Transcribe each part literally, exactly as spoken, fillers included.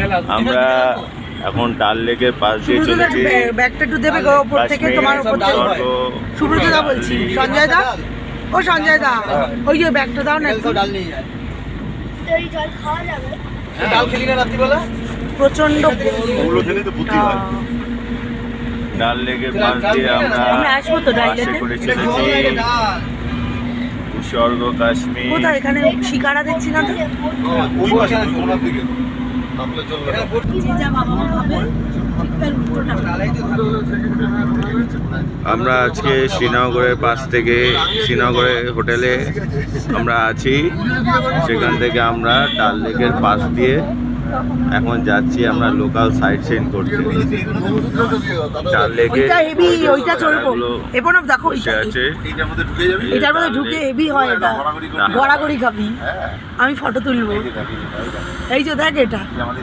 আমরা এখন ডাল লেকের পাশ দিয়ে চলেছি। ব্যাগটা একটু দেবে গো উপর থেকে, তোমার উপর থেকে। সুব্রত দা বলছি, সঞ্জয় দা, ও সঞ্জয় দা, ওই যে ব্যাগটা দাও না একটু। ডাল নিয়ে যায়, এই জল খাওয়া যাবে? ডাল খেলি না রাত্রিবেলা, প্রচন্ড ওগুলো খেলে তো বুদ্ধি হয়। ডাল লেকের পাশ দিয়ে আমরা আসবো তো ডাল লেকে। করে চলেছি স্বর্গ কাশ্মীর। কোথায় এখানে শিকারা দেখছি না তো? ওই পাশে ওনার দিকে আমরা আজকে শ্রীনগরের পাশ থেকে শ্রীনগরের হোটেলে আমরা আছি। সেখান থেকে আমরা ডাল লেকের পাশ দিয়ে এখন যাচ্ছি আমরা লোকাল সাইট সিন করতে। ডাল লেকে ওইটা চলবো এবার দেখো, আছে এটার মধ্যে ঢুকে হেভি হয়, এটা গড়াগড়ি খাবি। আমি ফটো তুলবো, এই যে দেখ এটা,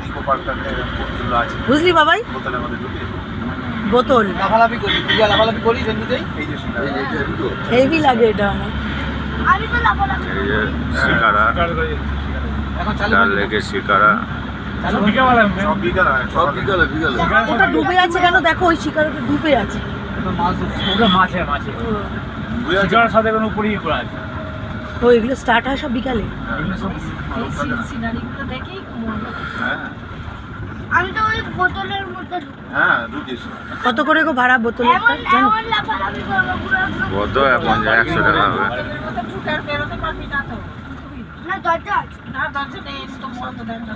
বুঝলি বাবাই? বোতল হেভি লাগে এটা আমার। শিকারা, ডাল লেকের শিকারা। ওটা ডুবে আছে কেন দেখো, ওই শিকারাটা ডুবে আছে। ও এগুলো স্টার্ট হয় সব বিকালে। আমি তো ওই বোতলের মধ্যে কত করে গো ভাড়া বোতলের জানো? কত এখন একশো টাকা হবে। না দরজা আছে, না দরজা নেই তো বন্ধ দরজা।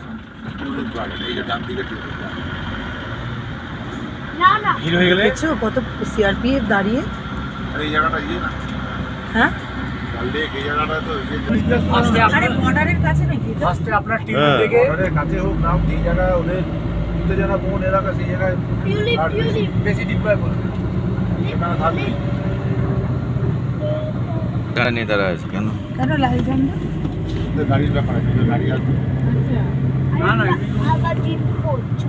না না হিরো হয়ে গেলে কত সিআরপিএফ দাঁড়িয়ে। এই জায়গাটা ইয়ে না, হ্যাঁ ডাল লেক এই জায়গাটা তো আরে বর্ডারের কাছে নাকি? ফার্স্টে আপনার টিম থেকে বর্ডারের কাছে হোক না, এই জায়গা ওদের উত্তেজনা কোন এলাকা, সেই জায়গায় টিউলিপ টিউলিপ বেশি ডিপ্লয় করে সেখানে থাকবে। গাড়ি নিয়ে দাঁড়া আছে কেন? কেন লাল ঝান্ডা? গাড়ির ব্যাপার আছে, গাড়ি আসবে না না আবার ডিপ